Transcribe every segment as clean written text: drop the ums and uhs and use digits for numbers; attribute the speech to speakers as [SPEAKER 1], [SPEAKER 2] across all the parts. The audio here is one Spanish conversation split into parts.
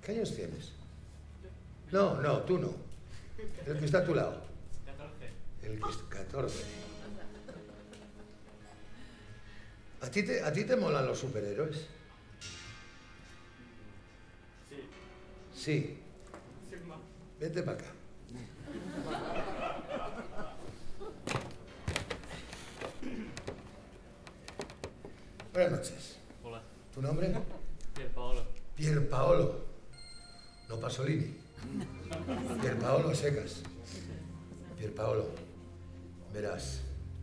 [SPEAKER 1] ¿Qué años tienes? No, no, tú no. El que está a tu lado.
[SPEAKER 2] 14.
[SPEAKER 1] El que está 14. ¿A ti te molan los superhéroes?
[SPEAKER 2] Sí.
[SPEAKER 1] Sí.
[SPEAKER 2] Sin más.
[SPEAKER 1] Vete para acá. Buenas noches.
[SPEAKER 2] Hola.
[SPEAKER 1] ¿Tu nombre?
[SPEAKER 2] Pierpaolo.
[SPEAKER 1] Pierpaolo. No Pasolini. Pierpaolo a secas. Pierpaolo. Verás.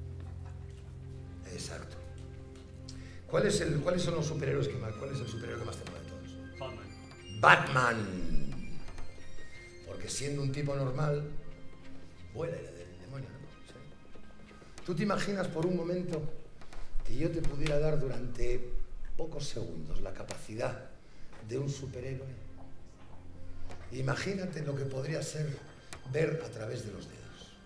[SPEAKER 1] Exacto. ¿Cuáles son los superhéroes que más? ¿Cuál es el superhéroe que más te mola de todos?
[SPEAKER 2] Batman.
[SPEAKER 1] Batman. Porque siendo un tipo normal, vuela y le del demonio, ¿no? ¿Sí? ¿Tú te imaginas por un momento que yo te pudiera dar durante pocos segundos la capacidad de un superhéroe? Imagínate lo que podría ser ver a través de los dedos.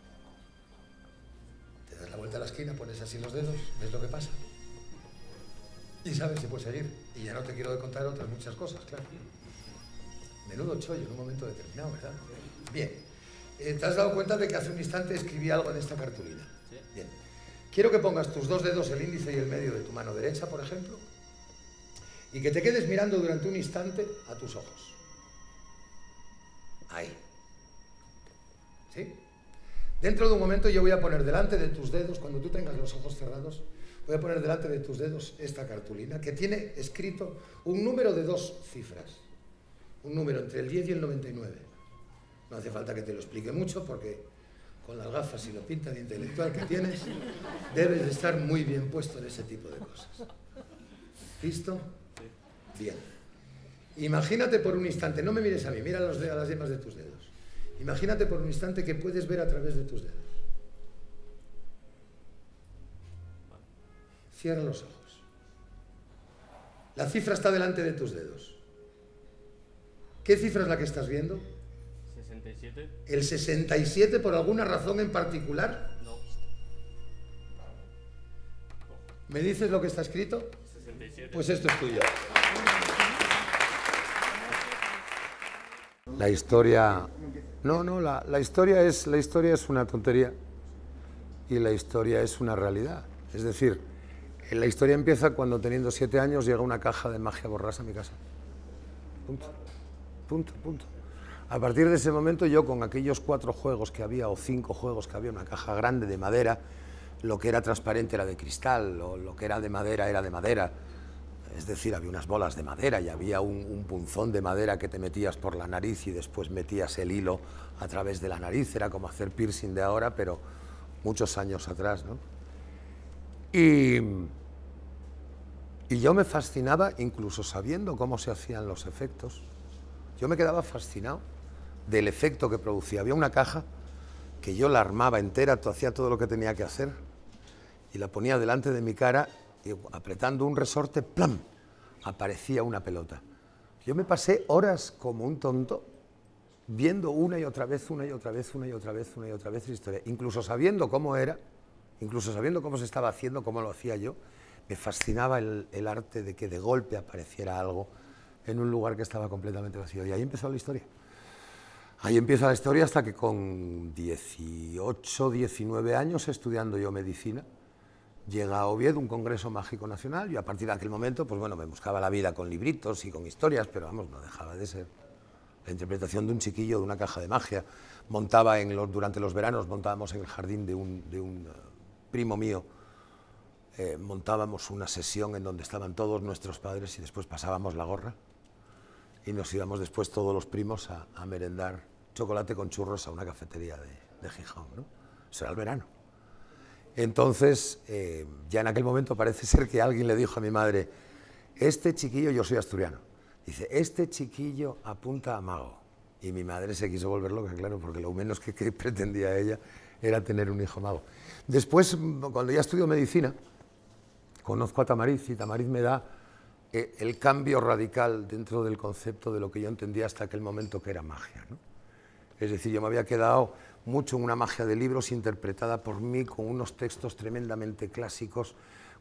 [SPEAKER 1] Te das la vuelta a la esquina, pones así los dedos, ves lo que pasa. Y sabes si puedes seguir. Y ya no te quiero contar otras muchas cosas, claro. Menudo chollo en un momento determinado, ¿verdad? Bien. ¿Te has dado cuenta de que hace un instante escribí algo en esta cartulina?
[SPEAKER 2] Sí.
[SPEAKER 1] Bien. Quiero que pongas tus dos dedos, el índice y el medio de tu mano derecha, por ejemplo, y que te quedes mirando durante un instante a tus ojos. Ahí. ¿Sí? Dentro de un momento yo voy a poner delante de tus dedos, cuando tú tengas los ojos cerrados, voy a poner delante de tus dedos esta cartulina que tiene escrito un número de 2 cifras. Un número entre el 10 y el 99. No hace falta que te lo explique mucho porque con las gafas y lo pinta de intelectual que tienes, debes de estar muy bien puesto en ese tipo de cosas. ¿Listo?
[SPEAKER 2] Sí.
[SPEAKER 1] Bien. Imagínate por un instante, no me mires a mí, mira a las yemas de tus dedos. Imagínate por un instante que puedes ver a través de tus dedos. Cierra los ojos. La cifra está delante de tus dedos. ¿Qué cifra es la que estás viendo?
[SPEAKER 2] 67.
[SPEAKER 1] ¿El 67 por alguna razón en particular?
[SPEAKER 2] No.
[SPEAKER 1] ¿Me dices lo que está escrito?
[SPEAKER 2] 67.
[SPEAKER 1] Pues esto es tuyo. La historia... No, la historia es una tontería y la historia es una realidad. Es decir, la historia empieza cuando teniendo 7 años llega una caja de magia borrasa a mi casa. Punto. Punto, punto. A partir de ese momento yo con aquellos 4 juegos que había o 5 juegos que había, una caja grande de madera, lo que era transparente era de cristal, o lo que era de madera era de madera. Es decir, había unas bolas de madera y había un punzón de madera que te metías por la nariz y después metías el hilo a través de la nariz. Era como hacer piercing de ahora, pero muchos años atrás, ¿no? Y yo me fascinaba, incluso sabiendo cómo se hacían los efectos. Yo me quedaba fascinado del efecto que producía. Había una caja que yo la armaba entera, hacía todo lo que tenía que hacer y la ponía delante de mi cara y apretando un resorte, ¡plam!, aparecía una pelota. Yo me pasé horas como un tonto viendo una y otra vez, una y otra vez, una y otra vez, una y otra vez la historia. Incluso sabiendo cómo era, incluso sabiendo cómo se estaba haciendo, cómo lo hacía yo, me fascinaba el arte de que de golpe apareciera algo en un lugar que estaba completamente vacío. Y ahí empezó la historia. Ahí empieza la historia hasta que con 18, 19 años, estudiando yo medicina, llega a Oviedo un congreso mágico nacional y a partir de aquel momento, pues bueno, me buscaba la vida con libritos y con historias, pero vamos, no dejaba de ser la interpretación de un chiquillo de una caja de magia. Montaba durante los veranos, montábamos en el jardín de un primo mío, montábamos una sesión en donde estaban todos nuestros padres y después pasábamos la gorra y nos íbamos después todos los primos a merendar chocolate con churros a una cafetería de Gijón, ¿no? Eso era el verano. Entonces, ya en aquel momento parece ser que alguien le dijo a mi madre, este chiquillo, yo soy asturiano, dice, este chiquillo apunta a mago. Y mi madre se quiso volver loca, claro, porque lo menos que pretendía ella era tener un hijo mago. Después, cuando ya estudio medicina, conozco a Tamariz y Tamariz me da el cambio radical dentro del concepto de lo que yo entendía hasta aquel momento que era magia, ¿no? Es decir, yo me había quedado mucho en una magia de libros interpretada por mí con unos textos tremendamente clásicos,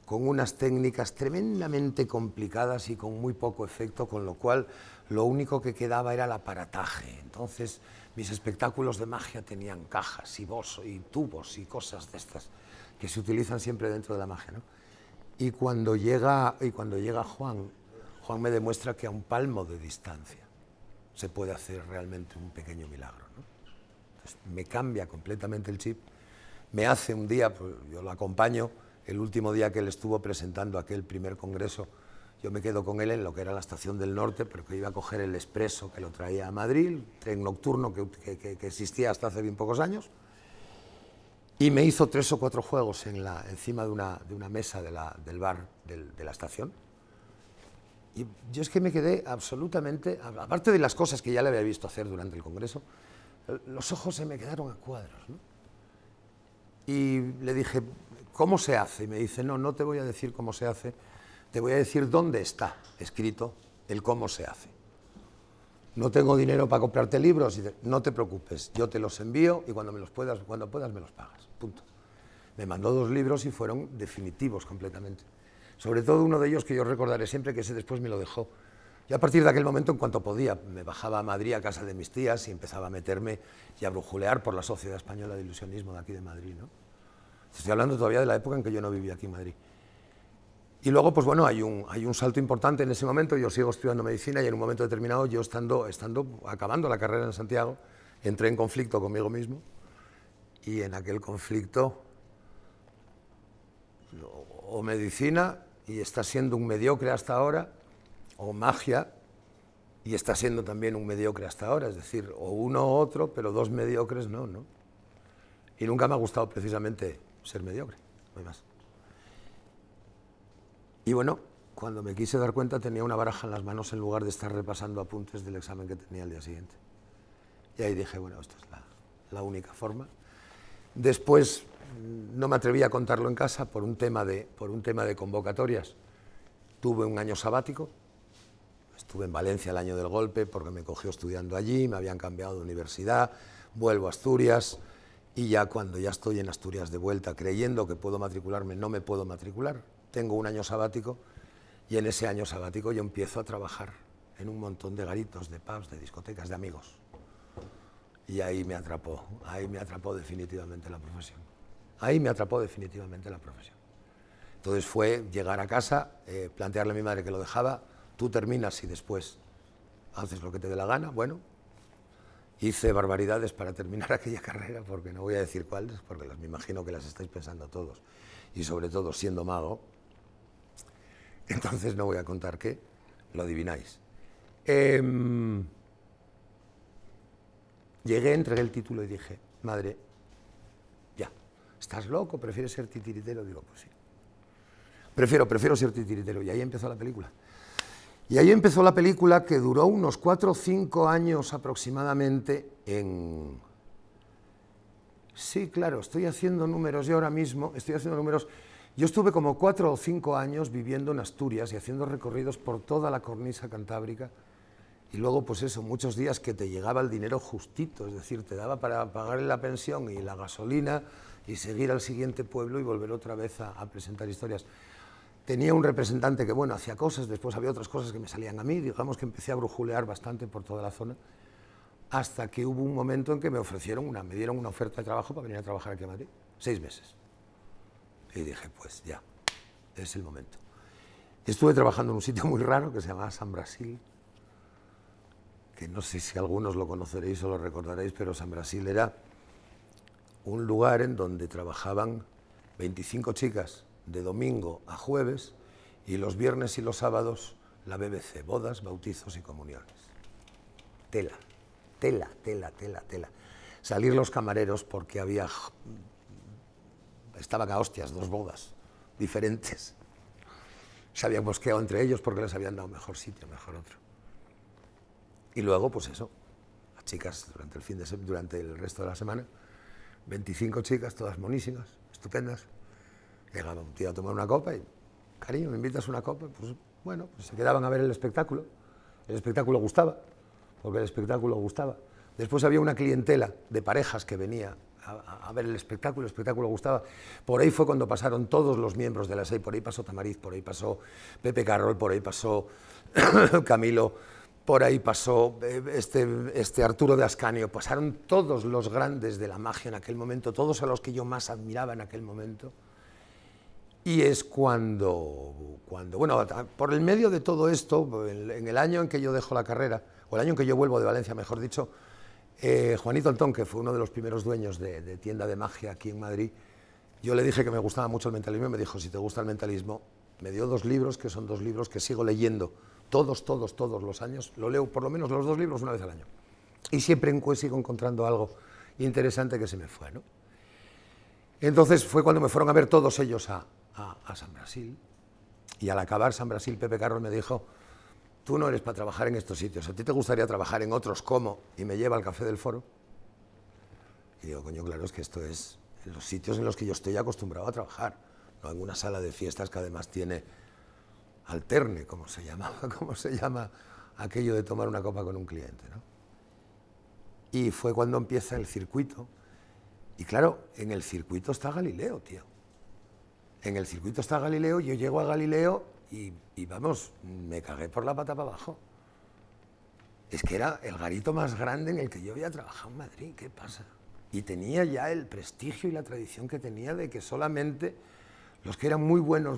[SPEAKER 1] con unas técnicas tremendamente complicadas y con muy poco efecto, con lo cual lo único que quedaba era el aparataje. Entonces, mis espectáculos de magia tenían cajas y y tubos y cosas de estas que se utilizan siempre dentro de la magia, ¿no? Y cuando llega Juan, Juan me demuestra que a un palmo de distancia se puede hacer realmente un pequeño milagro, ¿no? Entonces, me cambia completamente el chip, me hace un día, pues, yo lo acompaño, el último día que él estuvo presentando aquel primer congreso, yo me quedo con él en lo que era la Estación del Norte, pero que iba a coger el expreso que lo traía a Madrid, tren nocturno que existía hasta hace bien pocos años, y me hizo 3 o 4 juegos encima de una mesa del bar de la estación. Y yo es que me quedé absolutamente, aparte de las cosas que ya le había visto hacer durante el congreso, los ojos se me quedaron a cuadros, ¿no? Y le dije, ¿cómo se hace? Y me dice, no, no te voy a decir cómo se hace, te voy a decir dónde está escrito el cómo se hace. No tengo dinero para comprarte libros, y no te preocupes, yo te los envío y cuando puedas me los pagas, punto. Me mandó 2 libros y fueron definitivos completamente. Sobre todo uno de ellos que yo recordaré siempre, que ese después me lo dejó. Y a partir de aquel momento, en cuanto podía, me bajaba a Madrid, a casa de mis tías, y empezaba a meterme y a brujulear por la Sociedad Española de Ilusionismo de aquí de Madrid, ¿no? Estoy hablando todavía de la época en que yo no vivía aquí en Madrid. Y luego, pues bueno, hay un salto importante en ese momento. Yo sigo estudiando medicina y en un momento determinado, yo acabando la carrera en Santiago, entré en conflicto conmigo mismo, y en aquel conflicto, o medicina, y está siendo un mediocre hasta ahora, o magia, y está siendo también un mediocre hasta ahora, es decir, o uno o otro, pero 2 mediocres no, ¿no? Y nunca me ha gustado precisamente ser mediocre, no hay más. Y bueno, cuando me quise dar cuenta tenía una baraja en las manos en lugar de estar repasando apuntes del examen que tenía el día siguiente. Y ahí dije, bueno, esta es la única forma. Después no me atreví a contarlo en casa por un tema de convocatorias. Tuve un año sabático, estuve en Valencia el año del golpe porque me cogió estudiando allí, me habían cambiado de universidad, vuelvo a Asturias y ya cuando ya estoy en Asturias de vuelta creyendo que puedo matricularme, no me puedo matricular. Tengo un año sabático y en ese año sabático yo empiezo a trabajar en un montón de garitos, de pubs, de discotecas, de amigos. Y ahí me atrapó definitivamente la profesión. Ahí me atrapó definitivamente la profesión. Entonces fue llegar a casa, plantearle a mi madre que lo dejaba, tú terminas y después haces lo que te dé la gana. Bueno, hice barbaridades para terminar aquella carrera, porque no voy a decir cuáles, porque me imagino que las estáis pensando todos. Y sobre todo siendo mago, entonces no voy a contar qué, lo adivináis. Llegué, entregué el título y dije, madre, ya, ¿estás loco? ¿Prefieres ser titiritero? Digo, pues sí. Prefiero ser titiritero. Y ahí empezó la película. Y ahí empezó la película que duró unos 4 o 5 años aproximadamente en... Sí, claro, estoy haciendo números, yo ahora mismo estoy haciendo números... Yo estuve como 4 o 5 años viviendo en Asturias y haciendo recorridos por toda la cornisa cantábrica y luego, pues eso, muchos días que te llegaba el dinero justito, es decir, te daba para pagar la pensión y la gasolina y seguir al siguiente pueblo y volver otra vez a presentar historias. Tenía un representante que, bueno, hacía cosas, después había otras cosas que me salían a mí, digamos que empecé a brujulear bastante por toda la zona, hasta que hubo un momento en que me dieron una oferta de trabajo para venir a trabajar aquí a Madrid, 6 meses. Y dije, pues ya, es el momento. Estuve trabajando en un sitio muy raro que se llamaba San Brasil, que no sé si algunos lo conoceréis o lo recordaréis, pero San Brasil era un lugar en donde trabajaban 25 chicas de domingo a jueves y los viernes y los sábados la BBC, bodas, bautizos y comuniones. Tela, tela, tela, tela, tela. Salir los camareros porque estaban a hostias, 2 bodas diferentes. Se habían mosqueado entre ellos porque les habían dado mejor sitio, mejor otro. Y luego, pues eso, las chicas durante el resto de la semana, 25 chicas, todas monísimas, estupendas. Llegaba un tío a tomar una copa y, cariño, ¿me invitas una copa? Pues bueno, pues se quedaban a ver el espectáculo. El espectáculo gustaba, porque el espectáculo gustaba. Después había una clientela de parejas que venía a ver el espectáculo gustaba. Por ahí fue cuando pasaron todos los miembros de la SEI, por ahí pasó Tamariz, por ahí pasó Pepe Carroll, por ahí pasó Camilo, por ahí pasó este Arturo de Ascanio, pasaron todos los grandes de la magia en aquel momento, todos a los que yo más admiraba en aquel momento. Y es cuando, bueno, por el medio de todo esto, en el año en que yo dejo la carrera, o el año en que yo vuelvo de Valencia, mejor dicho, Juanito Altón, que fue uno de los primeros dueños de tienda de magia aquí en Madrid, yo le dije que me gustaba mucho el mentalismo y me dijo, si te gusta el mentalismo, me dio 2 libros, que son 2 libros que sigo leyendo todos los años, lo leo por lo menos los 2 libros una vez al año. Y siempre sigo encontrando algo interesante que se me fue, ¿no? Entonces fue cuando me fueron a ver todos ellos a San Brasil, y al acabar San Brasil, Pepe Carroll me dijo, tú no eres para trabajar en estos sitios, ¿a ti te gustaría trabajar en otros como? Y me lleva al Café del Foro. Y digo, coño, claro, es que esto es en los sitios en los que yo estoy acostumbrado a trabajar, no en una sala de fiestas que además tiene alterne, como se llama aquello de tomar una copa con un cliente, ¿no? Y fue cuando empieza el circuito. Y claro, en el circuito está Galileo, tío. En el circuito está Galileo, yo llego a Galileo y vamos, me cagué por la pata para abajo. Es que era el garito más grande en el que yo había trabajado en Madrid, ¿qué pasa? Y tenía ya el prestigio y la tradición que tenía de que solamente los que eran muy buenos,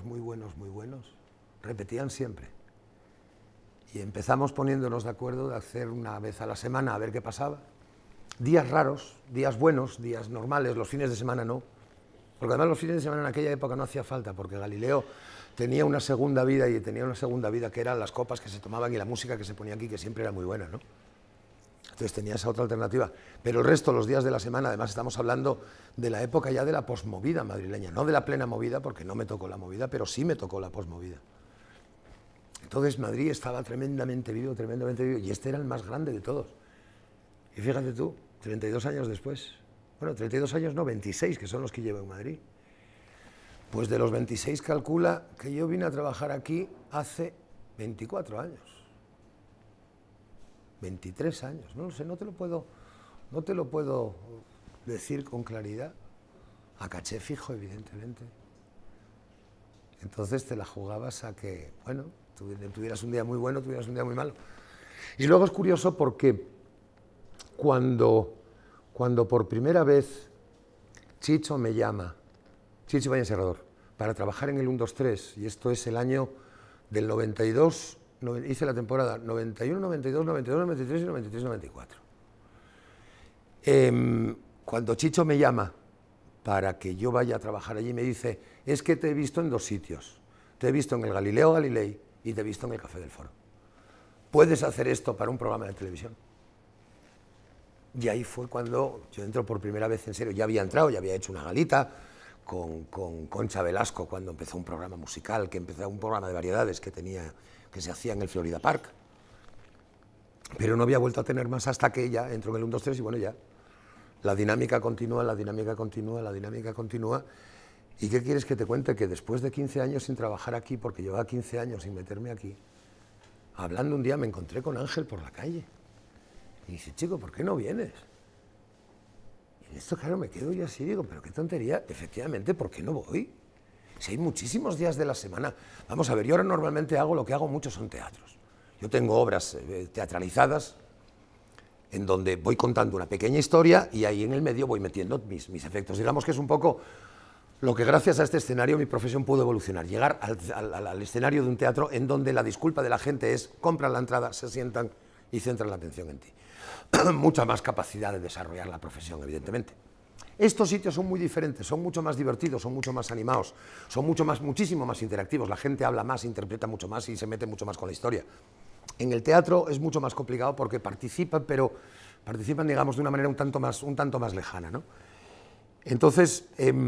[SPEAKER 1] repetían siempre. Y empezamos poniéndonos de acuerdo de hacer una vez a la semana a ver qué pasaba. Días raros, días buenos, días normales, los fines de semana no. Porque además los fines de semana en aquella época no hacía falta, porque Galileo tenía una segunda vida, y tenía una segunda vida que eran las copas que se tomaban y la música que se ponía aquí, que siempre era muy buena, ¿no? Entonces tenía esa otra alternativa. Pero el resto, los días de la semana, además estamos hablando de la época ya de la posmovida madrileña, no de la plena movida, porque no me tocó la movida, pero sí me tocó la posmovida. Entonces Madrid estaba tremendamente vivo, y este era el más grande de todos. Y fíjate tú, 32 años después, bueno, 32 años no, 26, que son los que llevo en Madrid. Pues de los 26 calcula que yo vine a trabajar aquí hace 24 años. 23 años, no lo sé, no te lo puedo decir con claridad. A caché fijo, evidentemente. Entonces te la jugabas a que, bueno, tuvieras un día muy bueno, tuvieras un día muy malo. Y luego es curioso porque cuando por primera vez Chicho me llama, Chicho Valle Serrador, para trabajar en el 1, 2, 3, y esto es el año del 92, hice la temporada 91, 92, 92, 93 y 93, 94. Cuando Chicho me llama para que yo vaya a trabajar allí, me dice, es que te he visto en 2 sitios, te he visto en el Galileo Galilei y te he visto en el Café del Foro. ¿Puedes hacer esto para un programa de televisión? Y ahí fue cuando yo entro por primera vez en serio. Ya había entrado, ya había hecho una galita con Concha Velasco cuando empezó un programa musical, que empezó un programa de variedades que se hacía en el Florida Park. Pero no había vuelto a tener más hasta que ya entró en el 1, 2, 3 y bueno, ya. La dinámica continúa, la dinámica continúa, la dinámica continúa. ¿Y qué quieres que te cuente? Que después de 15 años sin trabajar aquí, porque llevaba 15 años sin meterme aquí, hablando un día me encontré con Ángel por la calle. Y dice, chico, ¿por qué no vienes? Y en esto, claro, me quedo yo así, digo, pero qué tontería. Efectivamente, ¿por qué no voy? Si hay muchísimos días de la semana. Vamos a ver, yo ahora normalmente lo que hago mucho son teatros. Yo tengo obras teatralizadas en donde voy contando una pequeña historia y ahí en el medio voy metiendo mis efectos. Digamos que es un poco lo que gracias a este escenario mi profesión pudo evolucionar. Llegar al escenario de un teatro en donde la disculpa de la gente es compran la entrada, se sientan y centran la atención en ti. Mucha más capacidad de desarrollar la profesión, evidentemente. Estos sitios son muy diferentes, son mucho más divertidos, son mucho más animados, son muchísimo más interactivos, la gente habla más, interpreta mucho más y se mete mucho más con la historia. En el teatro es mucho más complicado porque participan, pero participan, digamos, de una manera un tanto más lejana, ¿no? Entonces,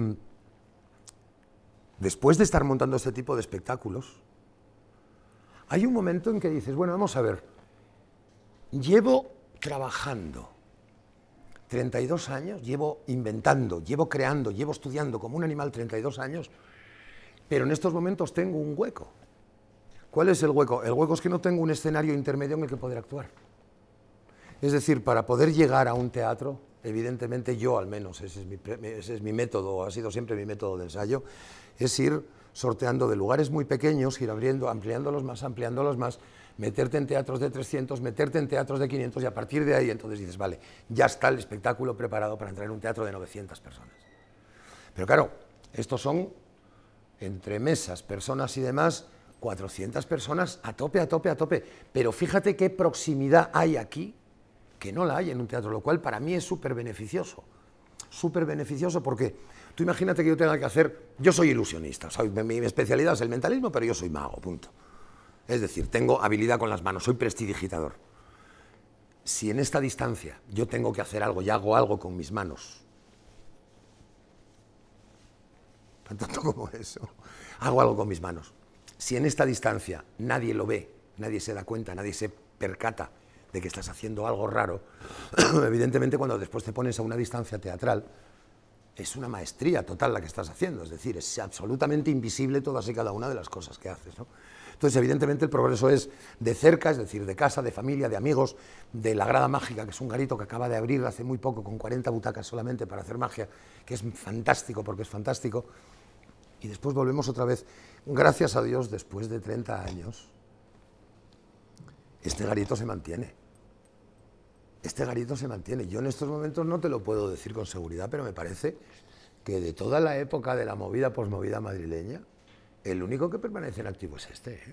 [SPEAKER 1] después de estar montando este tipo de espectáculos, hay un momento en que dices, bueno, vamos a ver, llevo trabajando 32 años, llevo inventando, llevo creando, llevo estudiando como un animal 32 años, pero en estos momentos tengo un hueco. ¿Cuál es el hueco? El hueco es que no tengo un escenario intermedio en el que poder actuar. Es decir, para poder llegar a un teatro evidentemente yo al menos, ese es mi método, ha sido siempre mi método de ensayo, es ir sorteando de lugares muy pequeños, ir ampliándolos más, meterte en teatros de 300, meterte en teatros de 500 y a partir de ahí entonces dices, vale, ya está el espectáculo preparado para entrar en un teatro de 900 personas. Pero claro, estos son, entre mesas, personas y demás, 400 personas a tope, pero fíjate qué proximidad hay aquí, que no la hay en un teatro, lo cual para mí es súper beneficioso porque tú imagínate que yo tenga que hacer, yo soy ilusionista, mi especialidad es el mentalismo, pero yo soy mago, punto. Es decir, tengo habilidad con las manos, soy prestidigitador. Si en esta distancia yo tengo que hacer algo y hago algo con mis manos, tan tonto como eso, hago algo con mis manos, si en esta distancia nadie lo ve, nadie se da cuenta, nadie se percata de que estás haciendo algo raro, evidentemente cuando después te pones a una distancia teatral, es una maestría total la que estás haciendo, es decir, es absolutamente invisible todas y cada una de las cosas que haces, ¿no? Entonces, evidentemente, el progreso es de cerca, es decir, de casa, de familia, de amigos, de la Grada Mágica, que es un garito que acaba de abrir hace muy poco, con 40 butacas solamente para hacer magia, que es fantástico, porque es fantástico. Y después volvemos otra vez, gracias a Dios, después de 30 años, este garito se mantiene. Este garito se mantiene. Yo en estos momentos no te lo puedo decir con seguridad, pero me parece que de toda la época de la movida posmovida madrileña, el único que permanece en activo es este, ¿eh?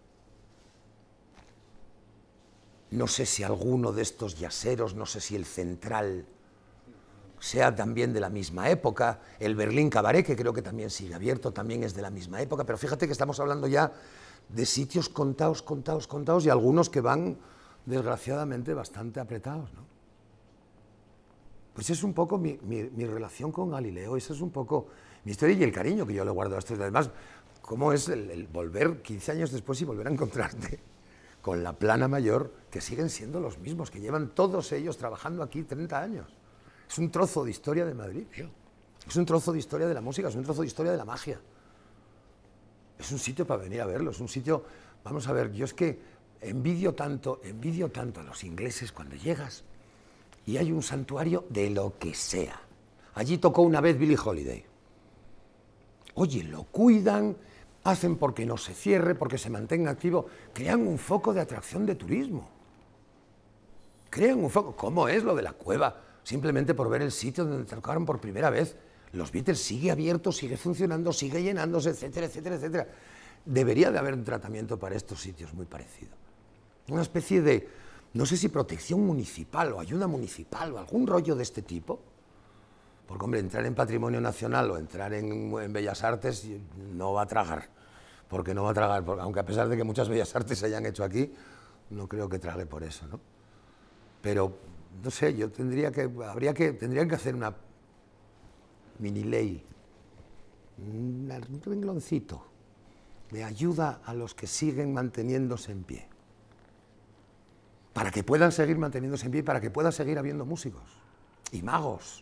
[SPEAKER 1] No sé si alguno de estos yaseros, no sé si el Central sea también de la misma época, el Berlín Cabaret, que creo que también sigue abierto, también es de la misma época, pero fíjate que estamos hablando ya de sitios contados y algunos que van, desgraciadamente, bastante apretados, ¿no? Pues es un poco mi relación con Galileo, esa es un poco mi historia y el cariño que yo le guardo a esto. Además, cómo es el volver 15 años después y volver a encontrarte con la Plana Mayor, que siguen siendo los mismos, que llevan todos ellos trabajando aquí 30 años. Es un trozo de historia de Madrid, tío. Es un trozo de historia de la música, es un trozo de historia de la magia. Es un sitio para venir a verlo, es un sitio... Vamos a ver, yo es que envidio tanto a los ingleses cuando llegas y hay un santuario de lo que sea. Allí tocó una vez Billie Holiday. Oye, lo cuidan, hacen porque no se cierre, porque se mantenga activo, crean un foco de atracción de turismo. Crean un foco. ¿Cómo es lo de la cueva? Simplemente por ver el sitio donde tocaron por primera vez. Los Beatles sigue abierto, sigue funcionando, sigue llenándose, etcétera, etcétera, etcétera. Debería de haber un tratamiento para estos sitios muy parecido. Una especie de, no sé si protección municipal o ayuda municipal o algún rollo de este tipo. Porque, hombre, entrar en Patrimonio Nacional o entrar en Bellas Artes no va a tragar. Porque no va a tragar, porque, aunque a pesar de que muchas Bellas Artes se hayan hecho aquí, no creo que trague por eso, ¿no? Pero, no sé, yo tendrían que hacer una mini ley, un rengloncito de ayuda a los que siguen manteniéndose en pie. Para que puedan seguir manteniéndose en pie y para que pueda seguir habiendo músicos y magos.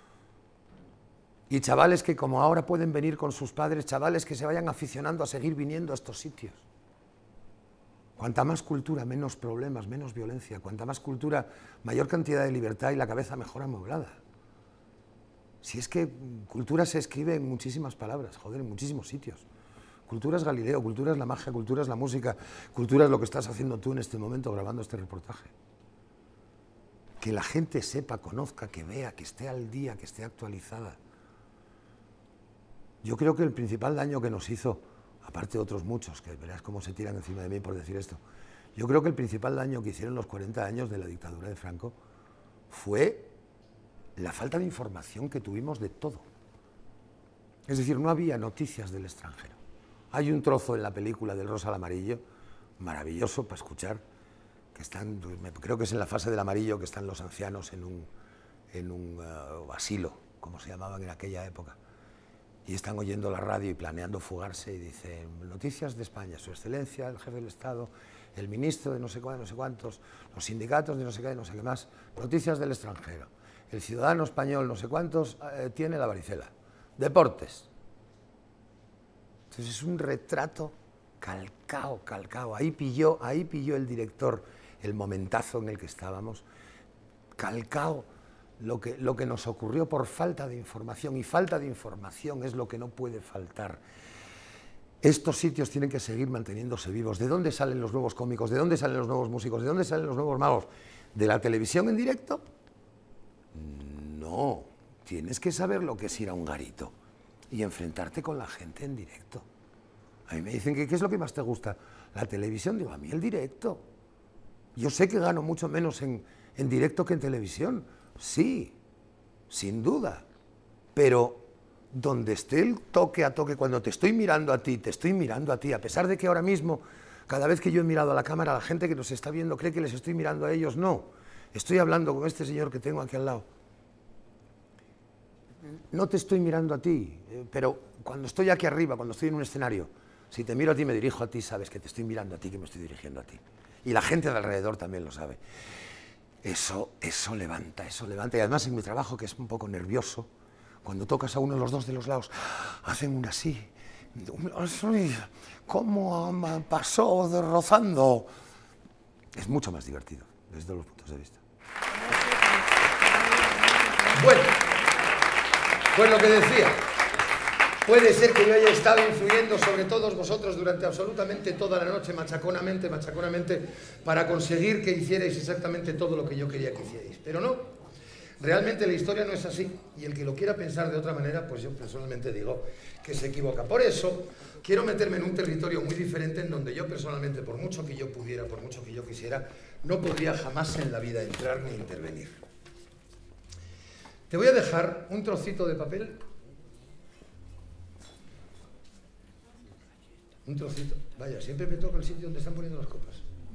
[SPEAKER 1] Y chavales que como ahora pueden venir con sus padres, chavales que se vayan aficionando a seguir viniendo a estos sitios. Cuanta más cultura, menos problemas, menos violencia. Cuanta más cultura, mayor cantidad de libertad y la cabeza mejor amueblada. Si es que cultura se escribe en muchísimas palabras, joder, en muchísimos sitios. Cultura es Galileo, cultura es la magia, cultura es la música, cultura es lo que estás haciendo tú en este momento grabando este reportaje. Que la gente sepa, conozca, que vea, que esté al día, que esté actualizada. Yo creo que el principal daño que nos hizo, aparte de otros muchos, que verás cómo se tiran encima de mí por decir esto, yo creo que el principal daño que hicieron los 40 años de la dictadura de Franco fue la falta de información que tuvimos de todo. Es decir, no había noticias del extranjero. Hay un trozo en la película del Rosa al Amarillo, maravilloso para escuchar, que están, creo que es en la fase del amarillo, que están los ancianos en un asilo, como se llamaban en aquella época, y están oyendo la radio y planeando fugarse y dicen, noticias de España, su excelencia, el jefe del Estado, el ministro de no sé cuántos, los sindicatos de no sé qué, no sé qué más, noticias del extranjero, el ciudadano español no sé cuántos tiene la varicela, deportes. Entonces es un retrato calcao. Ahí pilló el director el momentazo en el que estábamos, calcao lo que nos ocurrió por falta de información, y falta de información es lo que no puede faltar. Estos sitios tienen que seguir manteniéndose vivos. ¿De dónde salen los nuevos cómicos? ¿De dónde salen los nuevos músicos? ¿De dónde salen los nuevos magos? ¿De la televisión en directo? No, tienes que saber lo que es ir a un garito y enfrentarte con la gente en directo. A mí me dicen que ¿qué es lo que más te gusta? La televisión. Digo, a mí el directo. Yo sé que gano mucho menos en directo que en televisión. Sí, sin duda. Pero donde esté el toque a toque, cuando te estoy mirando a ti, te estoy mirando a ti, a pesar de que ahora mismo, cada vez que yo he mirado a la cámara, la gente que nos está viendo cree que les estoy mirando a ellos. No, estoy hablando con este señor que tengo aquí al lado. No te estoy mirando a ti, pero cuando estoy aquí arriba, cuando estoy en un escenario, si te miro a ti, me dirijo a ti, sabes que te estoy mirando a ti, que me estoy dirigiendo a ti. Y la gente de alrededor también lo sabe. Eso levanta, eso levanta. Y además en mi trabajo, que es un poco nervioso, cuando tocas a uno de los dos de los lados, hacen un así. ¿Cómo pasó rozando? Es mucho más divertido, desde todos los puntos de vista. Bueno, pues lo que decía. Puede ser que yo haya estado influyendo sobre todos vosotros durante absolutamente toda la noche, machaconamente, para conseguir que hicierais exactamente todo lo que yo quería que hicierais. Pero no, realmente la historia no es así. Y el que lo quiera pensar de otra manera, pues yo personalmente digo que se equivoca. Por eso, quiero meterme en un territorio muy diferente en donde yo personalmente, por mucho que yo pudiera, por mucho que yo quisiera, no podría jamás en la vida entrar ni intervenir. Te voy a dejar un trocito de papel. Un trocito. Vaya, siempre me toca el sitio donde están poniendo las copas.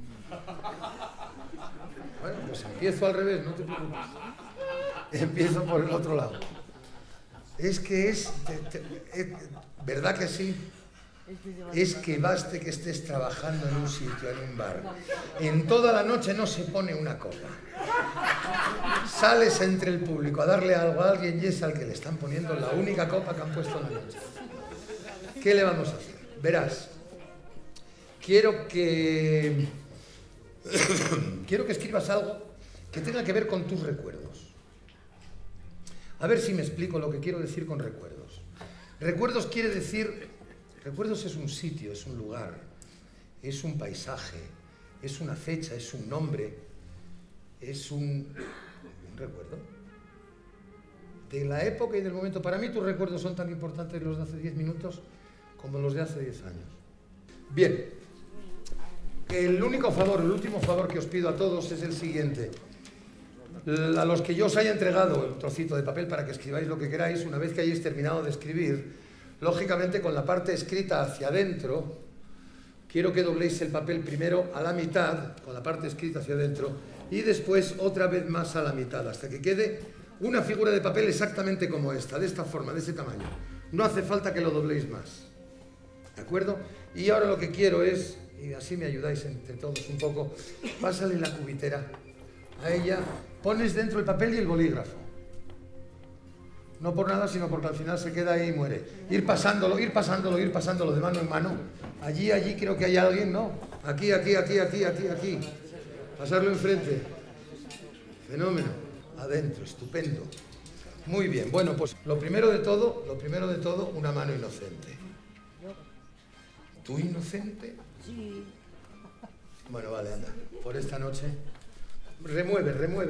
[SPEAKER 1] Bueno, pues empiezo al revés, no te preocupes. Empiezo por el otro lado. Es que ¿verdad que sí? Es que baste que estés trabajando en un sitio, en un bar. En toda la noche no se pone una copa. Sales entre el público a darle algo a alguien y es al que le están poniendo la única copa que han puesto en la noche. ¿Qué le vamos a hacer? Verás, quiero que escribas algo que tenga que ver con tus recuerdos. A ver si me explico lo que quiero decir con recuerdos. Recuerdos quiere decir, recuerdos es un sitio, es un lugar, es un paisaje, es una fecha, es un nombre, es un recuerdo. De la época y del momento. Para mí tus recuerdos son tan importantes los de hace 10 minutos como los de hace 10 años. Bien, el último favor que os pido a todos es el siguiente. A los que yo os haya entregado el trocito de papel para que escribáis lo que queráis, una vez que hayáis terminado de escribir, lógicamente con la parte escrita hacia adentro, quiero que dobléis el papel primero a la mitad, con la parte escrita hacia adentro, y después otra vez más a la mitad, hasta que quede una figura de papel exactamente como esta, de esta forma, de ese tamaño. No hace falta que lo dobléis más. ¿De acuerdo? Y ahora lo que quiero es, y así me ayudáis entre todos un poco, pásale la cubitera a ella, pones dentro el papel y el bolígrafo. No por nada, sino porque al final se queda ahí y muere. Ir pasándolo de mano en mano. Allí creo que hay alguien, ¿no? Aquí. Pasarlo enfrente. Fenómeno. Adentro, estupendo. Muy bien, bueno, pues lo primero de todo, una mano inocente. ¿Tú inocente?
[SPEAKER 3] Sí.
[SPEAKER 1] Bueno, vale, anda. Por esta noche. Remueve.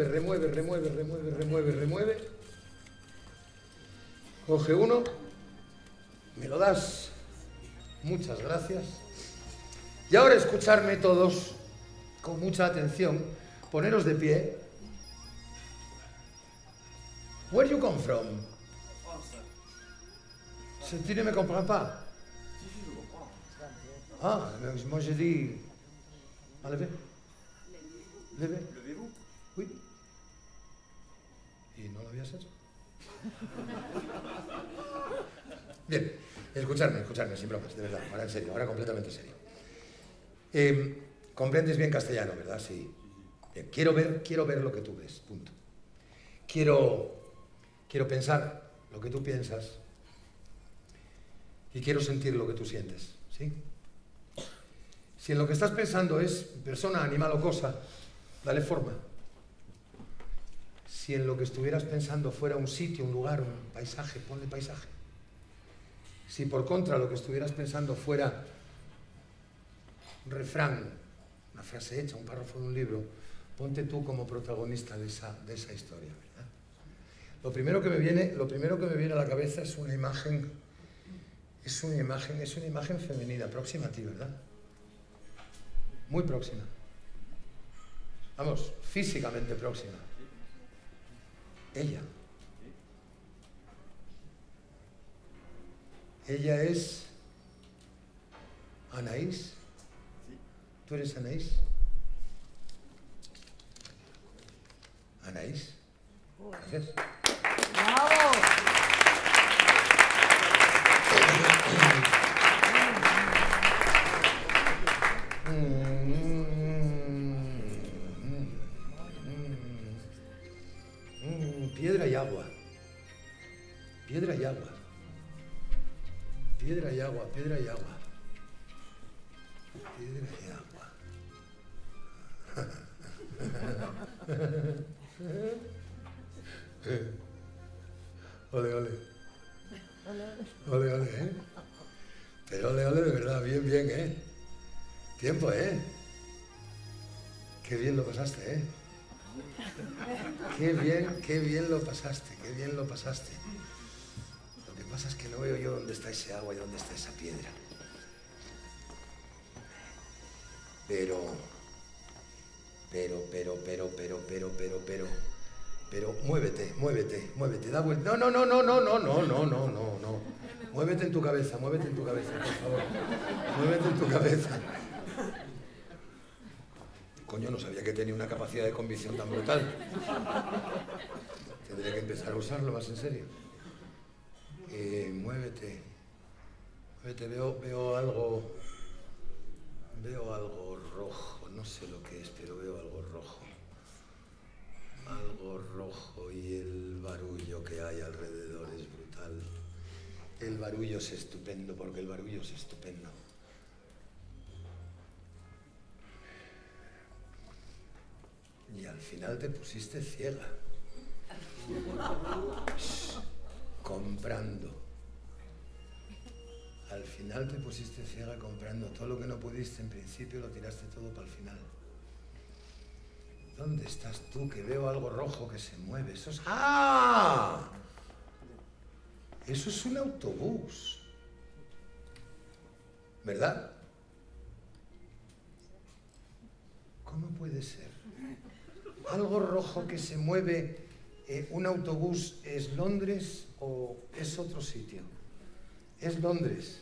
[SPEAKER 1] Coge uno. Me lo das. Muchas gracias. Y ahora escucharme todos con mucha atención. Poneros de pie. Where you come from? Si tu ne me comprends pas. Ah, moi je dis... Enlevez. Levez.
[SPEAKER 2] Levez-vous.
[SPEAKER 1] Oui. ¿Y no lo habías hecho? Bien, escucharme, sin bromas, de verdad, ahora en serio, ahora completamente serio. Comprendes bien castellano, ¿verdad? Sí. Bien, quiero ver lo que tú ves, punto. Quiero pensar lo que tú piensas y quiero sentir lo que tú sientes, ¿sí? Si en lo que estás pensando es persona, animal o cosa, dale forma. Si en lo que estuvieras pensando fuera un sitio, un lugar, un paisaje, ponle paisaje. Si por contra lo que estuvieras pensando fuera un refrán, una frase hecha, un párrafo de un libro, ponte tú como protagonista de esa historia, ¿verdad? Lo primero que me viene a la cabeza es una imagen femenina, próxima a ti, ¿verdad? Muy próxima. Vamos, físicamente próxima. Ella. Ella es Anaís. ¿Tú eres Anaís? Anaís. Gracias.
[SPEAKER 3] ¡Bravo!
[SPEAKER 1] Piedra y agua. Piedra y agua. Piedra y agua, piedra y agua. Piedra y agua. Ole, ole. Ole, ole, ¿eh? Pero ole, ole de verdad, bien, bien, ¿eh? Tiempo, ¿eh? Qué bien lo pasaste, ¿eh? Qué bien lo pasaste, qué bien lo pasaste. Lo que pasa es que no veo yo dónde está ese agua y dónde está esa piedra. Pero, muévete, da vuelta. No. Muévete en tu cabeza, por favor. Muévete en tu cabeza. Coño, no sabía que tenía una capacidad de convicción tan brutal. Tendré que empezar a usarlo más en serio. Muévete. Veo algo rojo. No sé lo que es, pero veo algo rojo. Algo rojo y el barullo que hay alrededor es brutal. El barullo es estupendo, porque el barullo es estupendo. Y al final te pusiste ciega. Comprando. Al final te pusiste ciega comprando. Todo lo que no pudiste en principio lo tiraste todo para el final. ¿Dónde estás tú? Que veo algo rojo que se mueve. Eso es... ¡Ah! Eso es un autobús. ¿Verdad? ¿Cómo puede ser? Algo rojo que se mueve. ¿Un autobús es Londres o es otro sitio? Es Londres.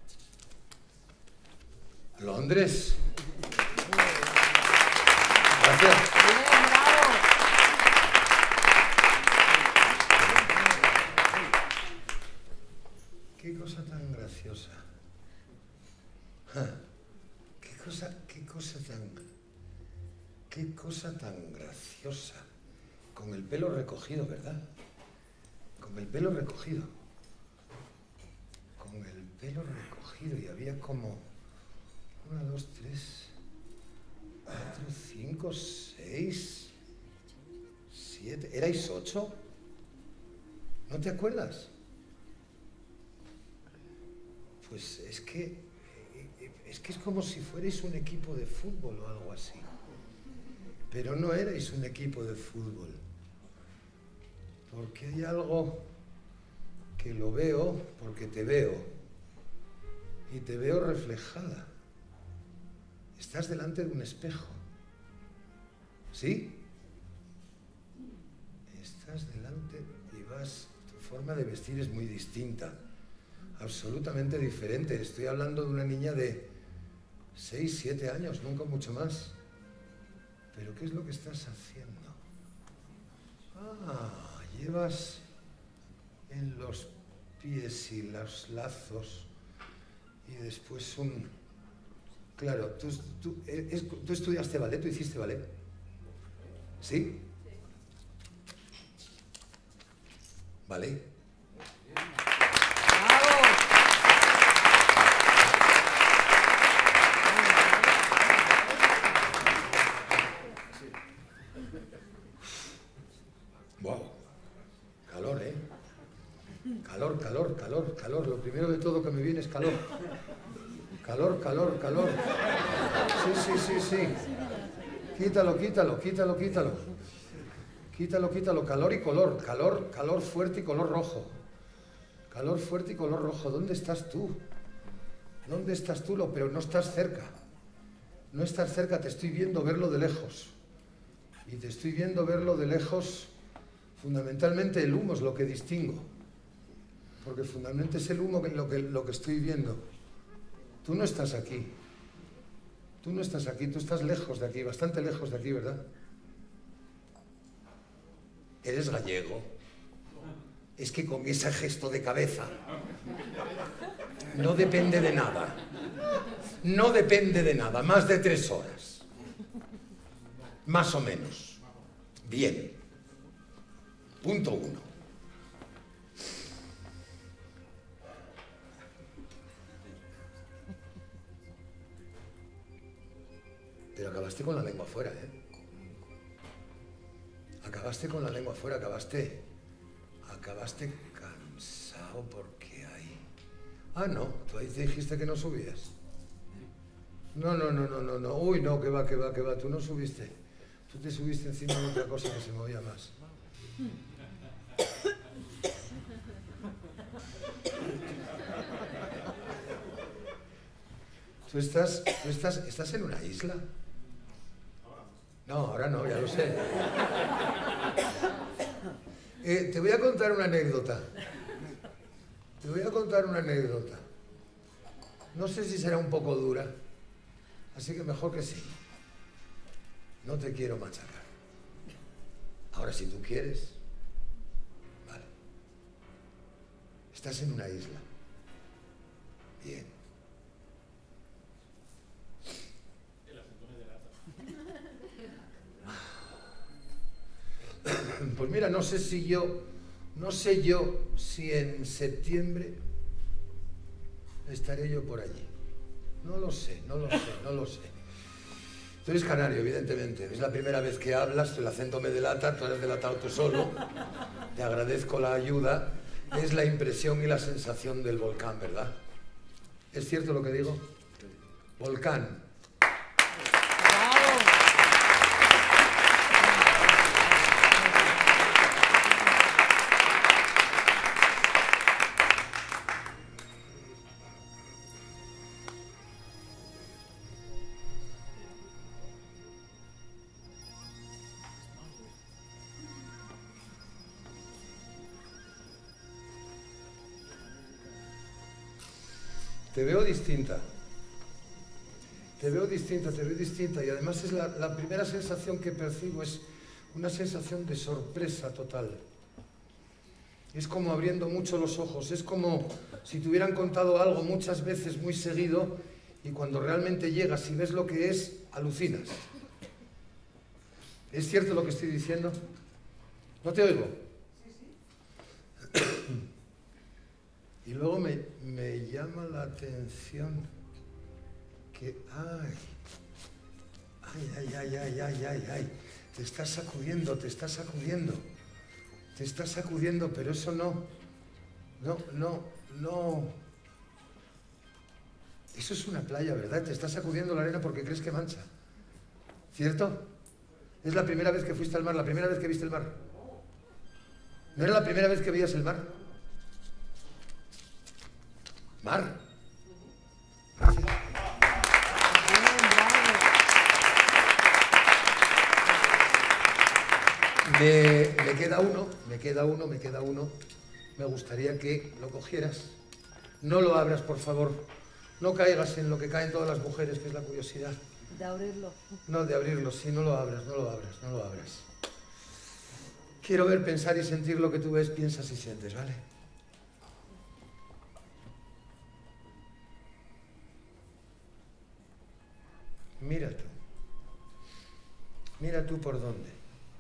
[SPEAKER 1] Londres. Gracias. Qué cosa tan graciosa. Qué cosa tan graciosa. Con el pelo recogido, ¿verdad? Con el pelo recogido. Con el pelo recogido. Y había como 1, 2, 3, 4, 5, 6, 7. ¿Erais 8? ¿No te acuerdas? Pues es que es como si fuerais un equipo de fútbol o algo así. Pero no erais un equipo de fútbol. Porque hay algo que lo veo, porque te veo. Y te veo reflejada. Estás delante de un espejo. ¿Sí? Estás delante y vas... Tu forma de vestir es muy distinta. Absolutamente diferente. Estoy hablando de una niña de 6, 7 años, nunca mucho más. ¿Pero qué es lo que estás haciendo? Ah, llevas en los pies y los lazos y después un... Claro, tú estudiaste ballet, tú hiciste ballet. ¿Sí? Ballet. calor, ¿eh? Calor, calor, calor, calor. Lo primero de todo que me viene es calor. Calor, calor, calor. Sí, sí, sí, sí. Quítalo, quítalo, quítalo, quítalo. Quítalo, quítalo. Calor y color. Calor, calor fuerte y color rojo. Calor fuerte y color rojo. ¿Dónde estás tú? ¿Dónde estás tú? Pero no estás cerca. No estás cerca, te estoy viendo verlo de lejos. Y te estoy viendo verlo de lejos. Fundamentalmente el humo es lo que distingo. Porque fundamentalmente es el humo lo que estoy viendo. Tú no estás aquí. Tú no estás aquí, tú estás lejos de aquí, bastante lejos de aquí, ¿verdad? Eres gallego. Es que con ese gesto de cabeza no depende de nada. No depende de nada, más de 3 horas. Más o menos. Bien. Punto 1. Pero acabaste con la lengua afuera, ¿eh? Acabaste con la lengua afuera, acabaste cansado porque hay... Ah, no, tú ahí te dijiste que no subías. No, no, no, no, no, no. Uy, no, que va, que va, que va. Tú no subiste. Tú te subiste encima de otra cosa que se movía más. ¿Tú estás en una isla? No, ahora no, ya lo sé. Te voy a contar una anécdota. Te voy a contar una anécdota. No sé si será un poco dura, así que mejor que sí. No te quiero machacar. Ahora, si tú quieres, vale. Estás en una isla. Bien. Pues mira, no sé yo si en septiembre estaré yo por allí. No lo sé, no lo sé, no lo sé. Tú eres canario, evidentemente. Es la primera vez que hablas, el acento me delata, tú has delatado tú solo. Te agradezco la ayuda. Es la impresión y la sensación del volcán, ¿verdad? ¿Es cierto lo que digo? Volcán. Te veo distinta. Te veo distinta, te veo distinta. Y además es la primera sensación que percibo, es una sensación de sorpresa total. Es como abriendo mucho los ojos, es como si te hubieran contado algo muchas veces, muy seguido, y cuando realmente llegas y ves lo que es, alucinas. ¿Es cierto lo que estoy diciendo? ¿No te oigo? Sí, sí. Y luego me llama la atención que, ay, te estás sacudiendo, pero eso no, eso es una playa, ¿verdad? Te estás sacudiendo la arena porque crees que mancha, ¿cierto? Es la primera vez que fuiste al mar, la primera vez que viste el mar. ¿No era la primera vez que veías el mar? Mar. Gracias. Me queda uno. Me gustaría que lo cogieras. No lo abras, por favor. No caigas en lo que caen todas las mujeres, que es la curiosidad.
[SPEAKER 3] De abrirlo.
[SPEAKER 1] No, de abrirlo, sí, no lo abras. Quiero ver, pensar y sentir lo que tú ves, piensas y sientes, ¿vale? Mira tú. Mira tú por dónde.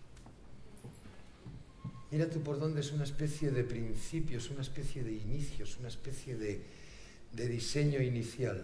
[SPEAKER 1] Mira tú por dónde es una especie de principios, una especie de inicios, una especie de diseño inicial.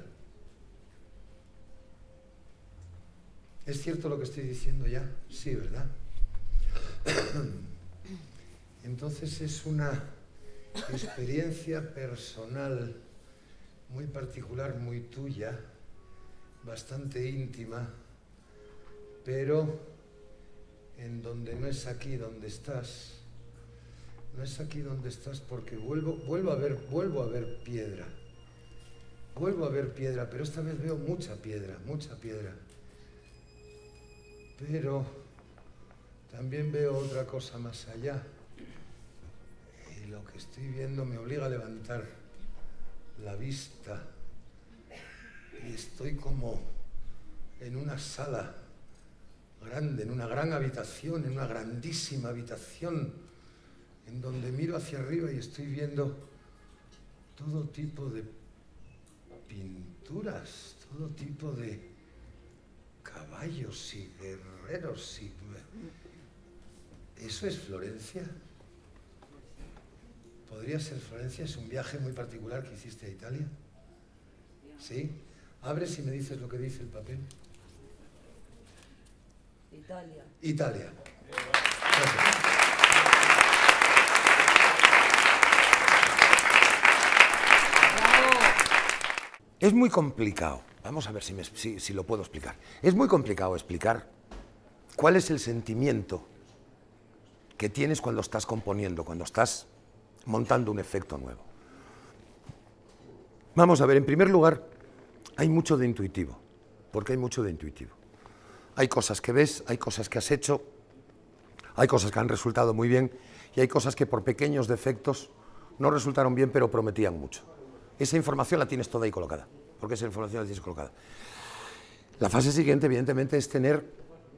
[SPEAKER 1] ¿Es cierto lo que estoy diciendo ya? Sí, ¿verdad? Entonces es una experiencia personal muy particular, muy tuya, bastante íntima, pero en donde no es aquí donde estás. No es aquí donde estás porque vuelvo a ver piedra. Vuelvo a ver piedra, pero esta vez veo mucha piedra, mucha piedra. Pero también veo otra cosa más allá. Y lo que estoy viendo me obliga a levantar la vista. Y estoy como en una sala grande, en una gran habitación, en una grandísima habitación, en donde miro hacia arriba y estoy viendo todo tipo de pinturas, todo tipo de caballos y guerreros. ¿Eso es Florencia? ¿Podría ser Florencia? ¿Es un viaje muy particular que hiciste a Italia? ¿Sí? Abres y me dices lo que dice el papel.
[SPEAKER 3] Italia.
[SPEAKER 1] Italia. Gracias. Es muy complicado, vamos a ver si lo puedo explicar. Es muy complicado explicar cuál es el sentimiento que tienes cuando estás componiendo, cuando estás montando un efecto nuevo. Vamos a ver, en primer lugar, hay mucho de intuitivo, porque hay mucho de intuitivo. Hay cosas que ves, hay cosas que has hecho, hay cosas que han resultado muy bien y hay cosas que por pequeños defectos no resultaron bien, pero prometían mucho. Esa información la tienes toda ahí colocada, porque esa información la tienes colocada. La fase siguiente, evidentemente, es tener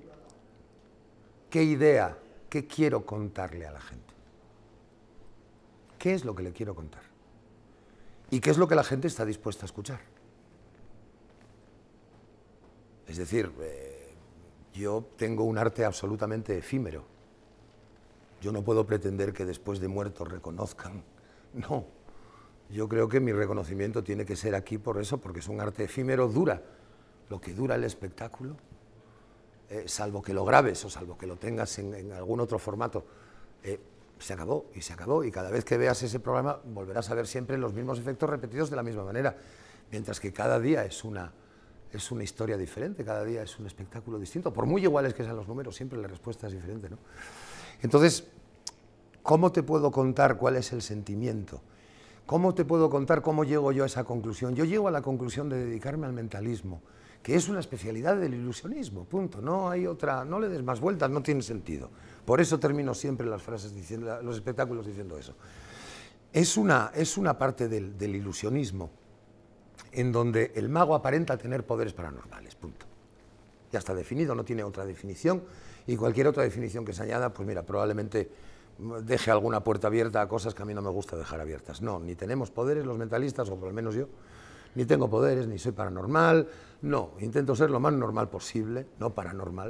[SPEAKER 1] qué idea, qué quiero contarle a la gente. ¿Qué es lo que le quiero contar? ¿Y qué es lo que la gente está dispuesta a escuchar? Es decir, yo tengo un arte absolutamente efímero. Yo no puedo pretender que después de muerto reconozcan. No. Yo creo que mi reconocimiento tiene que ser aquí por eso, porque es un arte efímero, dura lo que dura el espectáculo, salvo que lo grabes o salvo que lo tengas en algún otro formato. Se acabó, y cada vez que veas ese programa volverás a ver siempre los mismos efectos repetidos de la misma manera, mientras que cada día es una historia diferente, cada día es un espectáculo distinto, por muy iguales que sean los números, siempre la respuesta es diferente, ¿no? Entonces, ¿cómo te puedo contar cuál es el sentimiento? ¿Cómo te puedo contar cómo llego yo a esa conclusión? Yo llego a la conclusión de dedicarme al mentalismo, que es una especialidad del ilusionismo, punto. No hay otra, no le des más vueltas, no tiene sentido. Por eso termino siempre las frases diciendo, los espectáculos diciendo eso. Es una parte del ilusionismo en donde el mago aparenta tener poderes paranormales, punto. Ya está definido, no tiene otra definición, y cualquier otra definición que se añada, pues mira, probablemente deje alguna puerta abierta a cosas que a mí no me gusta dejar abiertas. No, ni tenemos poderes los mentalistas, o por lo menos yo, ni tengo poderes, ni soy paranormal, no, intento ser lo más normal posible, no paranormal.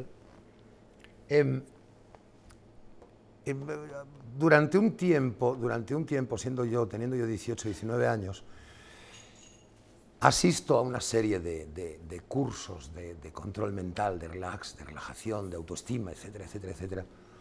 [SPEAKER 1] Durante un tiempo, teniendo yo 18, 19 años, asisto a una serie de cursos de control mental, de relax, de relajación, de autoestima, etcétera, etcétera, etcétera.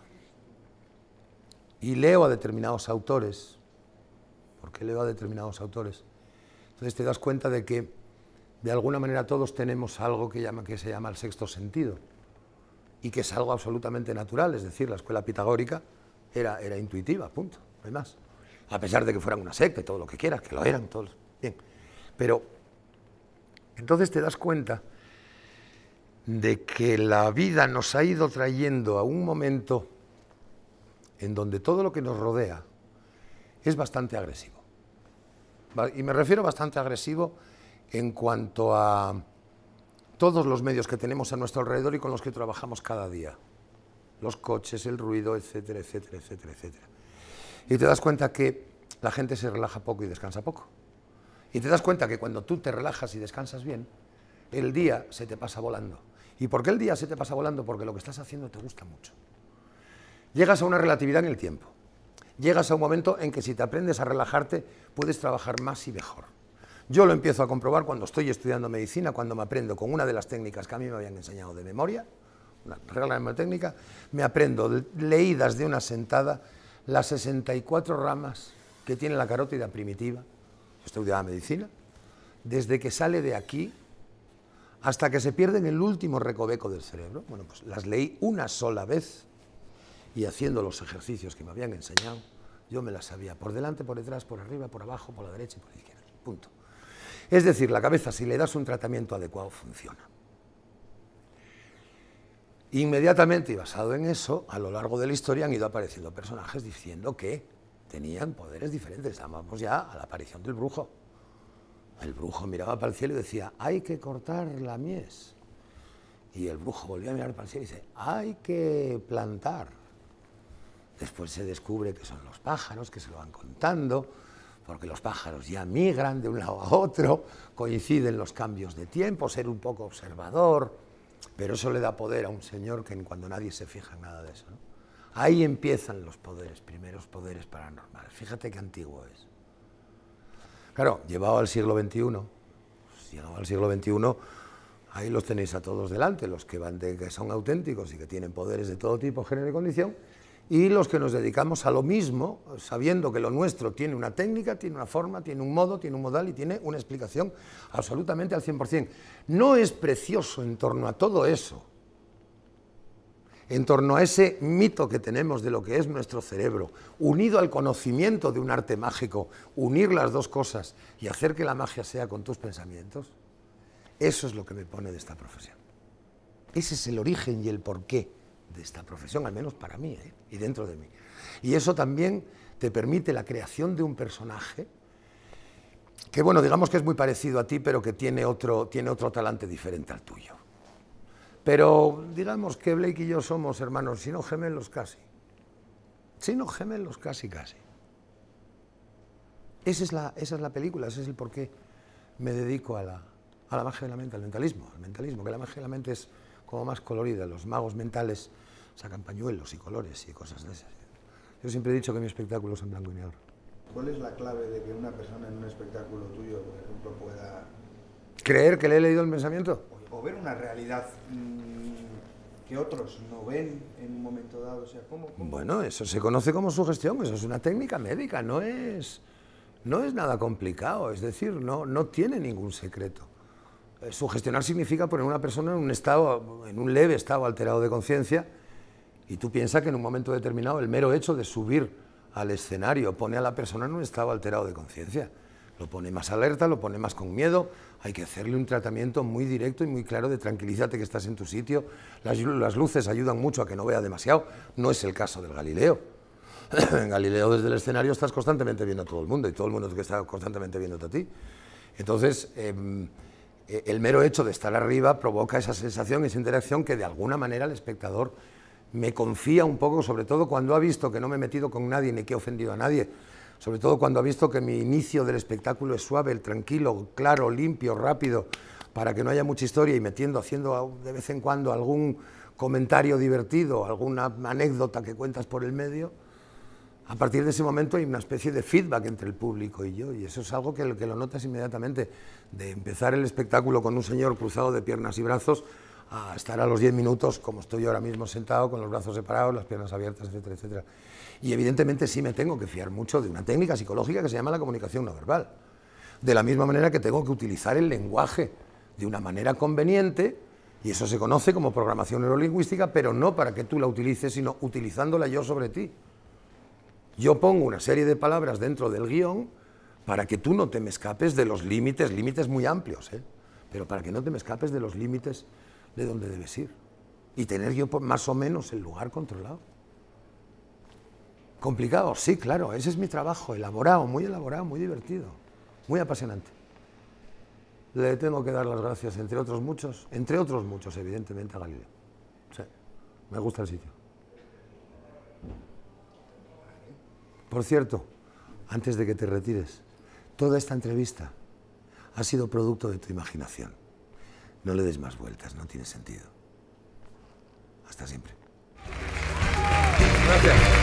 [SPEAKER 1] Y leo a determinados autores. ¿Por qué leo a determinados autores? Entonces te das cuenta de que de alguna manera todos tenemos algo que se llama el sexto sentido y que es algo absolutamente natural, es decir, la escuela pitagórica era intuitiva, punto, no hay más. A pesar de que fueran una secta y todo lo que quieras, que lo eran todos, bien. Pero entonces te das cuenta de que la vida nos ha ido trayendo a un momento en donde todo lo que nos rodea es bastante agresivo. Y me refiero bastante agresivo en cuanto a todos los medios que tenemos a nuestro alrededor y con los que trabajamos cada día. Los coches, el ruido, etcétera, etcétera, etcétera, etcétera. Y te das cuenta que la gente se relaja poco y descansa poco. Y te das cuenta que cuando tú te relajas y descansas bien, el día se te pasa volando. ¿Y por qué el día se te pasa volando? Porque lo que estás haciendo te gusta mucho. Llegas a una relatividad en el tiempo. Llegas a un momento en que si te aprendes a relajarte, puedes trabajar más y mejor. Yo lo empiezo a comprobar cuando estoy estudiando medicina, cuando me aprendo con una de las técnicas que a mí me habían enseñado de memoria, una regla mnemotécnica, me aprendo leídas de una sentada las 64 ramas que tiene la carótida primitiva, yo estudiaba medicina, desde que sale de aquí hasta que se pierde en el último recoveco del cerebro. Bueno, pues las leí una sola vez y haciendo los ejercicios que me habían enseñado, yo me las sabía por delante, por detrás, por arriba, por abajo, por la derecha y por la izquierda. Punto. Es decir, la cabeza, si le das un tratamiento adecuado, funciona. Inmediatamente, y basado en eso, a lo largo de la historia han ido apareciendo personajes diciendo que tenían poderes diferentes. Vamos ya a la aparición del brujo. El brujo miraba para el cielo y decía, hay que cortar la mies. Y el brujo volvía a mirar para el cielo y dice, hay que plantar. Después se descubre que son los pájaros, que se lo van contando, porque los pájaros ya migran de un lado a otro, coinciden los cambios de tiempo, ser un poco observador, pero eso le da poder a un señor que cuando nadie se fija en nada de eso, ¿no? Ahí empiezan los poderes, primeros poderes paranormales. Fíjate qué antiguo es. Claro, llevado al siglo XXI, ahí los tenéis a todos delante, los que que son auténticos y que tienen poderes de todo tipo, género y condición, y los que nos dedicamos a lo mismo, sabiendo que lo nuestro tiene una técnica, tiene una forma, tiene un modo, tiene un modal y tiene una explicación absolutamente al 100%. No es precioso en torno a todo eso, en torno a ese mito que tenemos de lo que es nuestro cerebro, unido al conocimiento de un arte mágico, unir las dos cosas y hacer que la magia sea con tus pensamientos, eso es lo que me pone de esta profesión. Ese es el origen y el porqué de esta profesión, al menos para mí, y dentro de mí. Y eso también te permite la creación de un personaje que, bueno, digamos que es muy parecido a ti, pero que tiene otro talante diferente al tuyo. Pero digamos que Blake y yo somos hermanos, si no gemelos casi. Si no gemelos casi, casi. Esa es la película, ese es el por qué me dedico a la magia de la mente, al mentalismo, que la magia de la mente es como más colorida. Los magos mentales sacan pañuelos y colores y cosas de esas. Yo siempre he dicho que mi espectáculo es en blanco y negro.
[SPEAKER 3] ¿Cuál es la clave de que una persona en un espectáculo tuyo, por ejemplo, pueda...
[SPEAKER 1] ¿Creer que le he leído el pensamiento?
[SPEAKER 3] O ver una realidad que otros no ven en un momento dado? O sea, ¿cómo?
[SPEAKER 1] Bueno, eso se conoce como sugestión, eso es una técnica médica, no es nada complicado, es decir, no tiene ningún secreto. Sugestionar significa poner a una persona en un leve estado alterado de conciencia, y tú piensas que en un momento determinado el mero hecho de subir al escenario pone a la persona en un estado alterado de conciencia. Lo pone más alerta, lo pone más con miedo, hay que hacerle un tratamiento muy directo y muy claro de tranquilízate que estás en tu sitio. Las luces ayudan mucho a que no vea demasiado, no es el caso del Galileo. En Galileo desde el escenario estás constantemente viendo a todo el mundo y todo el mundo está constantemente viéndote a ti. Entonces, el mero hecho de estar arriba provoca esa sensación, esa interacción que de alguna manera el espectador me confía un poco, sobre todo cuando ha visto que no me he metido con nadie ni que he ofendido a nadie, sobre todo cuando ha visto que mi inicio del espectáculo es suave, tranquilo, claro, limpio, rápido, para que no haya mucha historia y haciendo de vez en cuando algún comentario divertido, alguna anécdota que cuentas por el medio. A partir de ese momento hay una especie de feedback entre el público y yo, y eso es algo que lo notas inmediatamente, de empezar el espectáculo con un señor cruzado de piernas y brazos, a estar a los 10 minutos, como estoy ahora mismo sentado, con los brazos separados, las piernas abiertas, etcétera, etcétera. Y evidentemente sí me tengo que fiar mucho de una técnica psicológica que se llama la comunicación no verbal. De la misma manera que tengo que utilizar el lenguaje de una manera conveniente, y eso se conoce como programación neurolingüística, pero no para que tú la utilices, sino utilizándola yo sobre ti. Yo pongo una serie de palabras dentro del guión para que tú no te me escapes de los límites muy amplios, pero para que no te me escapes de los límites de donde debes ir. Y tener yo más o menos el lugar controlado. ¿Complicado? Sí, claro, ese es mi trabajo, elaborado, muy divertido, muy apasionante. Le tengo que dar las gracias, entre otros muchos, evidentemente, a Galileo. Sí, me gusta el sitio. Por cierto, antes de que te retires, toda esta entrevista ha sido producto de tu imaginación. No le des más vueltas, no tiene sentido. Hasta siempre. Gracias.